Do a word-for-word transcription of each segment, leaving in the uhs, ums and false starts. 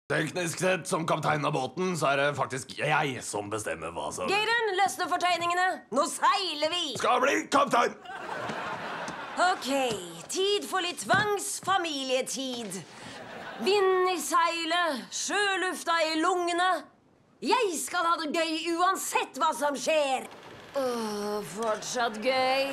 Teknisk sett, som kaptein av båten, så er det faktisk jeg som bestemmer hva som... Geirun, løsne fortegningene. Nå seiler vi. Skal bli kaptein! Ok, tid for litt tvangsfamilietid. Vind i seilet, sjølufta i lungene. Jeg skal ha det gøy uansett hva som skjer. Åh, fortsatt gøy.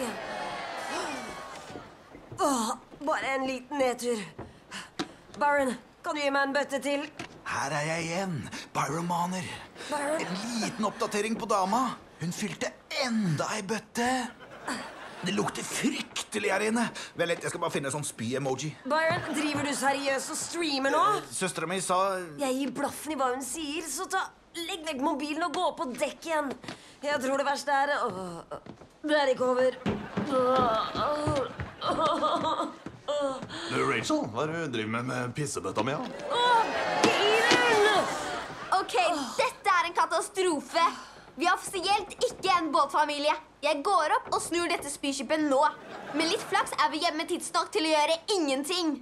Åh, bare en liten nedtur. Byron, kan du gi meg en bøtte til? Her er jeg igjen, Byromaner. Byron? En liten oppdatering på dama. Hun fylte enda ei bøtte. Det lukter fryktelig her inne. Vel, jeg skal bare finne en sånn spy-emoji. Byron, driver du seriøst og streamer nå? Søstera mi sa... Jeg gir blaffen i hva hun sier, så ta, legg vekk mobilen og gå på dekk igjen. Jeg tror det verste er... Åh, det er ikke over. Åh, åh, åh. Du, Rachel, hva er det du driver med med pissebøtta mi? Ja? Åh, Geirun! Ok, dette er en katastrofe. Vi er offisielt ikke en båtfamilie. Jeg går opp og snur dette spyskipet nå. Med litt flaks er vi hjemme tidsnok til å gjøre ingenting.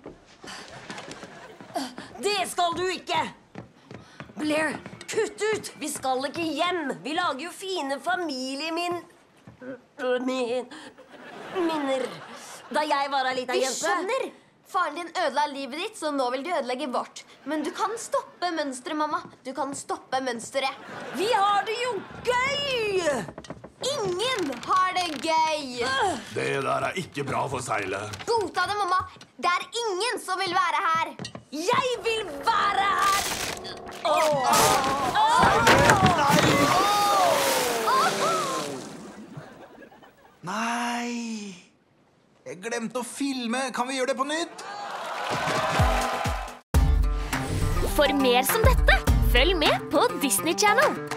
Det skal du ikke! Blair, kutt ut! Vi skal ikke hjem. Vi lager jo fine familiemin... Min... minner. Da jeg var en liten Vi jente... skjønner. Faren din ødela livet ditt, så nå vil du ødelegge vårt. Men du kan stoppe mønstret, mamma. Du kan stoppe mønstret. Vi har det jo gøy! Ingen har det gøy! Det der er ikke bra for seilet. Godta det, mamma. Det er ingen som vil være her. Jeg vil være her! Åh! Nei! Jeg glemte å filme. Kan vi gjøre det på nytt? For mer som dette, følg med på Disney Channel.